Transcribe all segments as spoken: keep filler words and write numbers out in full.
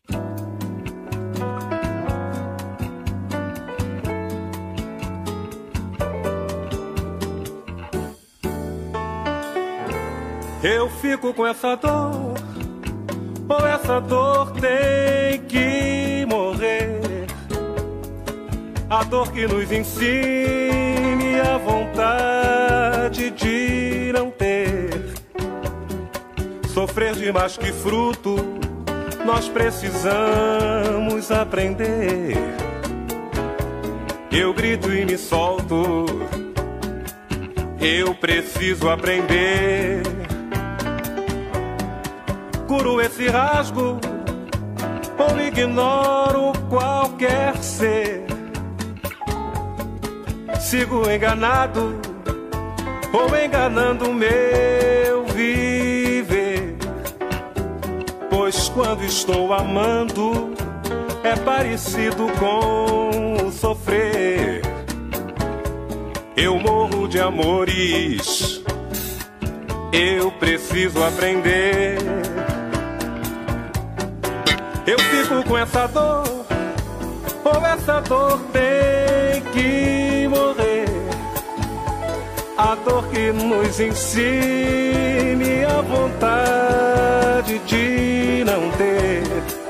Eu fico com essa dor, ou essa dor tem que morrer. A dor que nos ensine a vontade de não ter. Sofrer demais que fruto, nós precisamos aprender. Eu grito e me solto, eu preciso aprender. Curo esse rasgo, ou ignoro qualquer ser. Sigo enganado, ou enganando o meu viver. Pois quando estou amando, é parecido com o sofrer. Eu morro de amores, eu preciso aprender. Eu fico com essa dor, ou essa dor tem que morrer. A dor que nos ensine a vontade de não ter.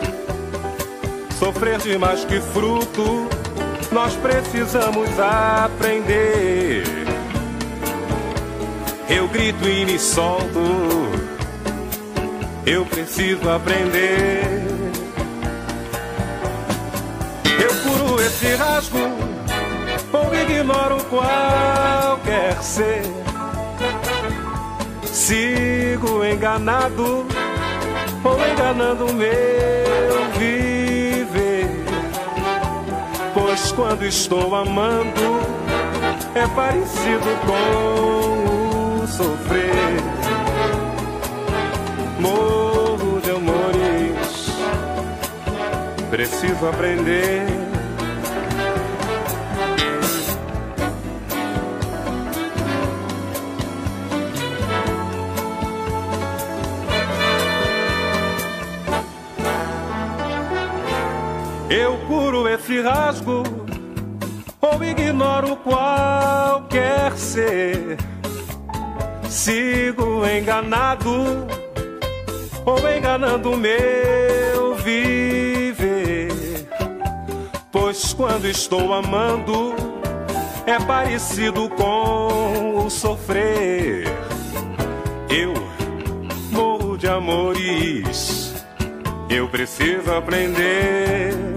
Sofrer demais que fruto, nós precisamos aprender. Eu grito e me solto, eu preciso aprender. Eu curo esse rasgo, ou ignoro qualquer ser. Sigo enganado, ou enganando o meu viver. Pois quando estou amando, é parecido com o sofrer. Morro de amores, preciso aprender. Eu curo esse rasgo, ou ignoro qualquer ser. Sigo enganado, ou enganando o meu viver. Pois quando estou amando, é parecido com o sofrer. Eu morro de amores, eu preciso aprender.